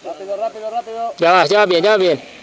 Rápido, rápido, rápido. Ya va bien, ya va bien.